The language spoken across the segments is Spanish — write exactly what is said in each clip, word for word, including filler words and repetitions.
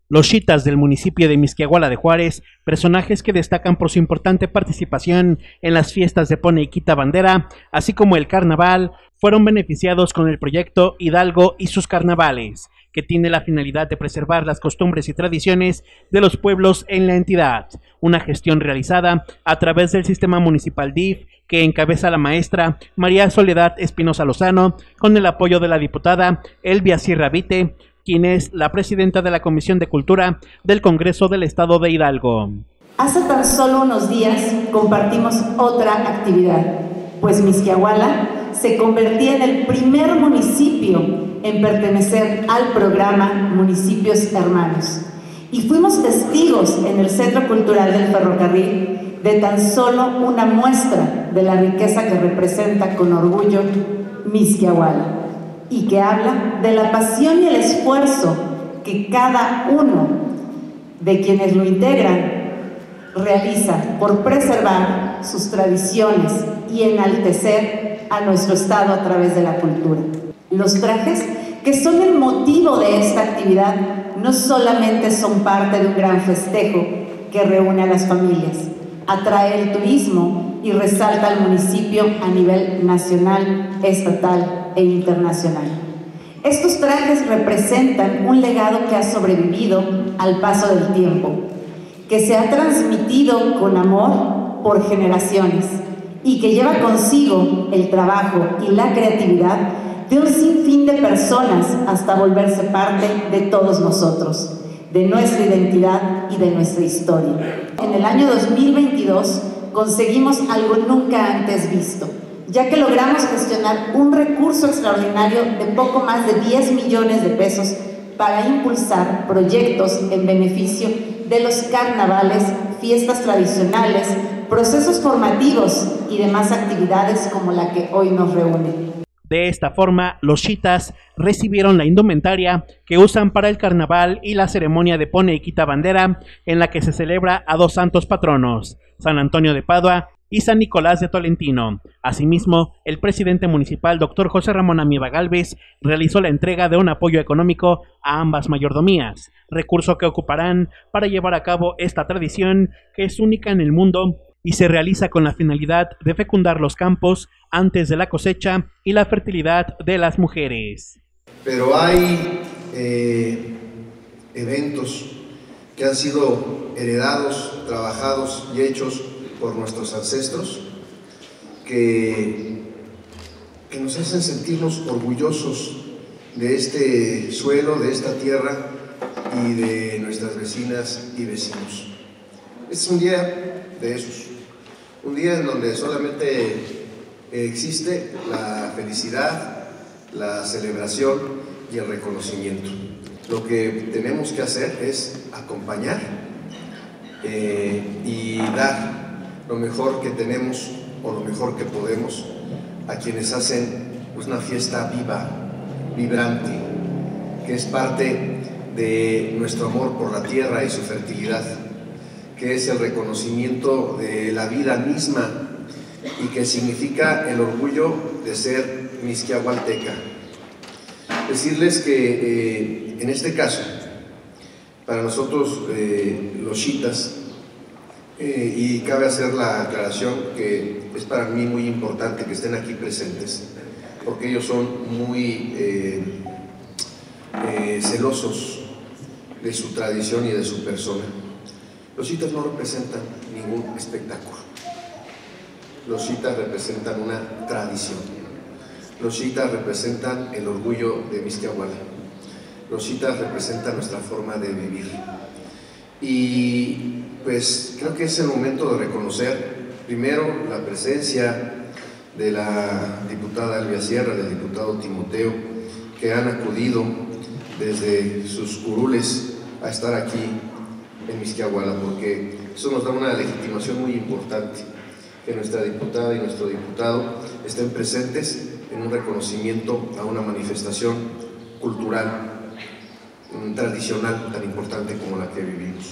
Los xitas del municipio de Mixquiahuala de Juárez, personajes que destacan por su importante participación en las fiestas de Pone y Quita Bandera, así como el carnaval, fueron beneficiados con el proyecto Hidalgo y sus carnavales, que tiene la finalidad de preservar las costumbres y tradiciones de los pueblos en la entidad, una gestión realizada a través del sistema municipal D I F que encabeza la maestra María Soledad Espinosa Lozano, con el apoyo de la diputada Elvia Sierra Vite, quien es la presidenta de la Comisión de Cultura del Congreso del Estado de Hidalgo. Hace tan solo unos días compartimos otra actividad, pues Mixquiahuala se convertía en el primer municipio en pertenecer al programa Municipios Hermanos. Y fuimos testigos en el Centro Cultural del Ferrocarril de tan solo una muestra de la riqueza que representa con orgullo Mixquiahuala, y que habla de la pasión y el esfuerzo que cada uno de quienes lo integran realiza por preservar sus tradiciones y enaltecer a nuestro estado a través de la cultura. Los trajes, que son el motivo de esta actividad, no solamente son parte de un gran festejo que reúne a las familias, atrae el turismo y resalta al municipio a nivel nacional, estatal e internacional. Estos trajes representan un legado que ha sobrevivido al paso del tiempo, que se ha transmitido con amor por generaciones y que lleva consigo el trabajo y la creatividad de un sinfín de personas hasta volverse parte de todos nosotros, de nuestra identidad y de nuestra historia. En el año dos mil veintidós conseguimos algo nunca antes visto, ya que logramos gestionar un recurso extraordinario de poco más de diez millones de pesos para impulsar proyectos en beneficio de los carnavales, fiestas tradicionales, procesos formativos y demás actividades como la que hoy nos reúne. De esta forma, los xitas recibieron la indumentaria que usan para el carnaval y la ceremonia de Pone y Quita Bandera, en la que se celebra a dos santos patronos, San Antonio de Padua y San Nicolás de Tolentino. Asimismo, el presidente municipal, doctor José Ramón Amieva Gálvez, realizó la entrega de un apoyo económico a ambas mayordomías, recurso que ocuparán para llevar a cabo esta tradición que es única en el mundo y se realiza con la finalidad de fecundar los campos antes de la cosecha y la fertilidad de las mujeres. Pero hay eh, eventos que han sido heredados, trabajados y hechos por nuestros ancestros que, que nos hacen sentirnos orgullosos de este suelo, de esta tierra y de nuestras vecinas y vecinos. Este es un día de esos, un día en donde solamente existe la felicidad, la celebración y el reconocimiento. Lo que tenemos que hacer es acompañar eh, y dar lo mejor que tenemos o lo mejor que podemos a quienes hacen pues, una fiesta viva, vibrante, que es parte de nuestro amor por la tierra y su fertilidad, que es el reconocimiento de la vida misma y que significa el orgullo de ser mixquiahualteca. Decirles que eh, en este caso, para nosotros eh, los xitas, eh, y cabe hacer la aclaración que es para mí muy importante que estén aquí presentes, porque ellos son muy eh, eh, celosos de su tradición y de su persona. Los xitas no representan ningún espectáculo. Los xitas representan una tradición. Los xitas representan el orgullo de Mixquiahuala. Los xitas representan nuestra forma de vivir. Y pues creo que es el momento de reconocer primero la presencia de la diputada Elvia Sierra, del diputado Timoteo, que han acudido desde sus curules a estar aquí en Mixquiahuala, porque eso nos da una legitimación muy importante, que nuestra diputada y nuestro diputado estén presentes en un reconocimiento a una manifestación cultural, tradicional tan importante como la que vivimos.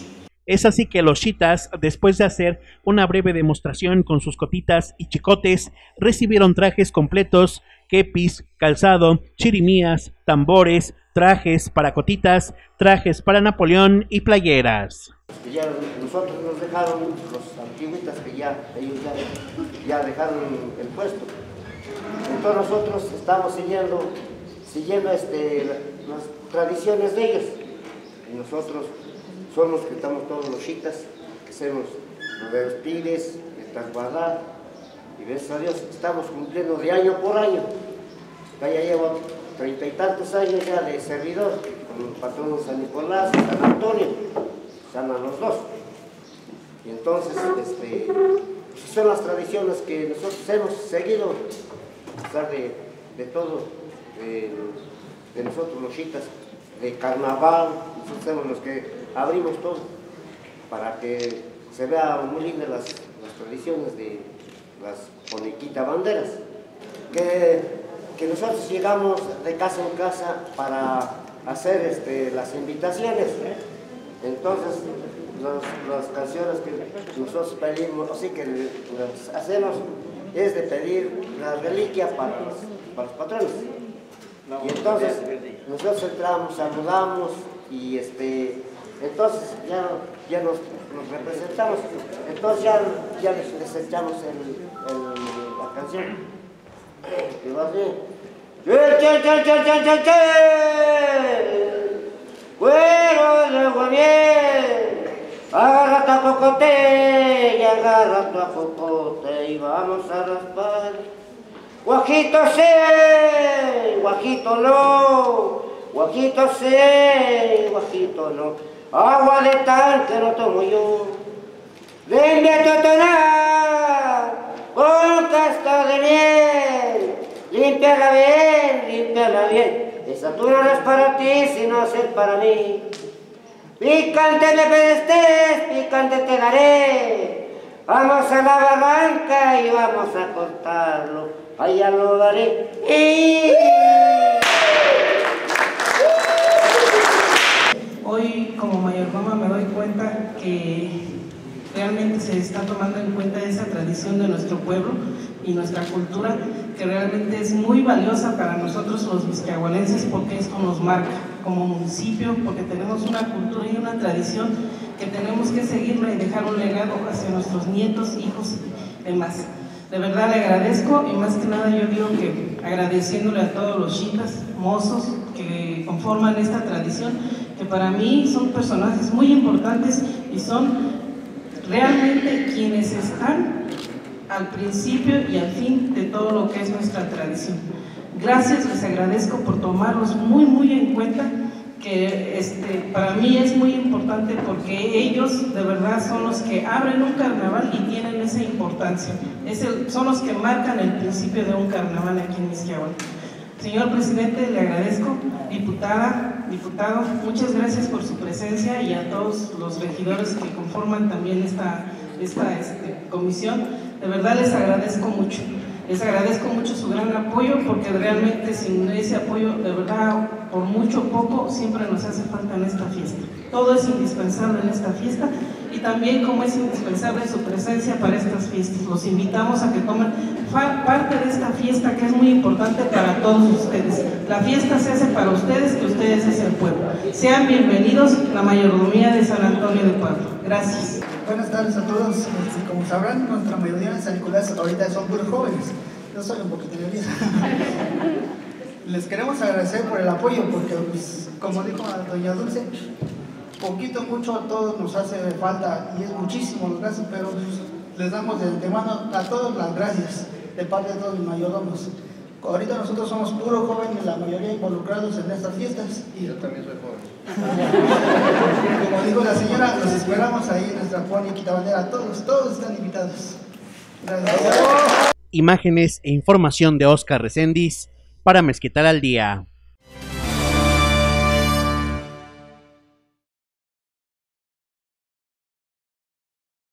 Es así que los chitas, después de hacer una breve demostración con sus cotitas y chicotes, recibieron trajes completos, kepis, calzado, chirimías, tambores, trajes para cotitas, trajes para Napoleón y playeras. Ya nosotros nos dejaron los antiguitas que ya ellos ya, ya dejaron el puesto. Entonces nosotros estamos siguiendo, siguiendo este, las tradiciones de ellos. Y nosotros somos que estamos todos los chitas, que hacemos los pibes, el tasguadá, y gracias a Dios estamos cumpliendo de año por año. Ya llevo treinta y tantos años ya de servidor, con el patrón San Nicolás, San Antonio, San a los dos. Y entonces, este, son las tradiciones que nosotros hemos seguido, a pesar de, de todo, de, de nosotros los chitas, de carnaval, nosotros somos los que abrimos todo, para que se vean muy lindas las, las tradiciones de las Poniquita Banderas, que, que nosotros llegamos de casa en casa para hacer este, las invitaciones. Entonces, los, las canciones que nosotros pedimos, así que las hacemos, es de pedir la reliquia para los, para los patrones. Y entonces, nosotros entramos, saludamos y este, entonces ya, ya nos, nos representamos. Entonces ya, ya les, les echamos el, el, la canción. Y va así. ¡Che, che, che, che, che, che! ¡Cuero de agua bien! Agarra tu cocote y agarra tu cocote y vamos a raspar. Guajito sí, guajito no, guajito sí, guajito no. Agua de tanque no tomo yo. Limpia tu tonal con casta de miel. Límpiala bien, límpiala bien. Esa tú no es para ti, sino es para mí. Picante me pedestes, picante te daré. Vamos a la barranca y vamos a cortarlo. Allá lo daré. Hoy como mayordoma me doy cuenta que realmente se está tomando en cuenta esa tradición de nuestro pueblo y nuestra cultura, que realmente es muy valiosa para nosotros los misquiahualenses, porque esto nos marca como municipio, porque tenemos una cultura y una tradición que tenemos que seguirla y dejar un legado hacia nuestros nietos, hijos y demás. De verdad le agradezco, y más que nada yo digo que agradeciéndole a todos los chitas, mozos que conforman esta tradición, que para mí son personajes muy importantes y son realmente quienes están al principio y al fin de todo lo que es nuestra tradición. Gracias, les agradezco por tomarlos muy muy en cuenta, que este, para mí es muy importante porque ellos de verdad son los que abren un carnaval y tienen esa importancia. Es el, son los que marcan el principio de un carnaval aquí en Misquiahuala. Señor presidente, le agradezco. Diputada, diputado, muchas gracias por su presencia, y a todos los regidores que conforman también esta, esta este, comisión. De verdad les agradezco mucho. Les agradezco mucho su gran apoyo, porque realmente sin ese apoyo, de verdad, por mucho o poco, siempre nos hace falta en esta fiesta. Todo es indispensable en esta fiesta, y también como es indispensable su presencia para estas fiestas. Los invitamos a que tomen parte de esta fiesta, que es muy importante para todos ustedes. La fiesta se hace para ustedes, que ustedes es el pueblo. Sean bienvenidos a la mayordomía de San Antonio de Puebla. Gracias. Buenas tardes a todos. Como sabrán, nuestra mayoría de San Nicolás ahorita son puros jóvenes. Yo soy un poquito nervioso. Les queremos agradecer por el apoyo, porque pues, como dijo doña Dulce, poquito, mucho, a todos nos hace falta, y es muchísimo los gracias, pero pues, les damos de antemano a todos las gracias de parte de todos los mayordomos. Ahorita nosotros somos puros jóvenes, la mayoría involucrados en estas fiestas. Y yo también soy joven. Como dijo la señora, los esperamos ahí en nuestra Poniquita Bandera. Todos, todos están invitados. Gracias. Imágenes e información de Oscar Reséndiz para Mezquital al Día.